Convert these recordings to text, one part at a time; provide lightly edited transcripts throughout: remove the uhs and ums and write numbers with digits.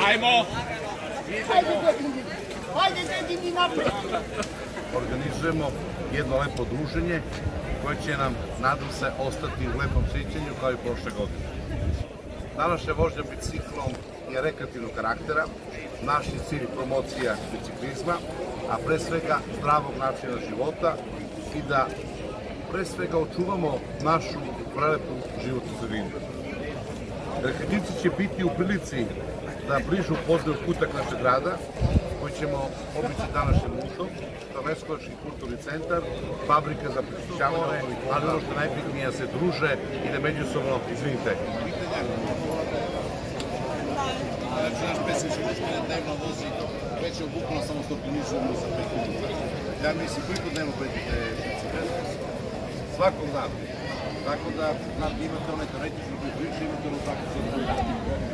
Ajmo! Ajde, dedini napred! Organizujemo jedno lepo druženje koje će nam, nadam se, ostati u lepom sjećanju kao i prošle godine. Današnja vožnja biciklom je rekreativnog karaktera, naš je cilj promocija biciklizma, a pre svega zdravog načina života i da pre svega očuvamo našu prelepu životnu sredinu. Rekreativci će biti u prilici da bližu poznaju kutak našeg grada, koji ćemo obići današnjem ušom, to je Leskovački kulturni centar, fabrika za pročišćavanje, ali ono što je najbitnije da se druže i da međusobno, izvinite. Znači, naš pesnički gospodin dnevno vozi, već je bukvalno samo što optimizujemo za 5 minuta. Ja mislim, koliko dnevno predite bicikletu? Svakog dana. Tako da, znate, imate onaj teoretičnu koju priča, imate ono tako za koju radi.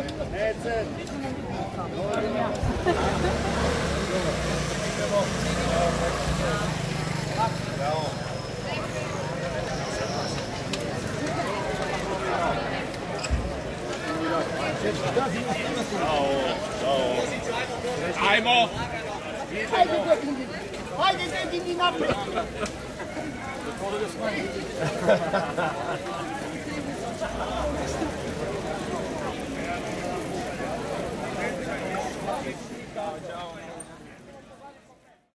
Ajmo! Ajde, dedini napred!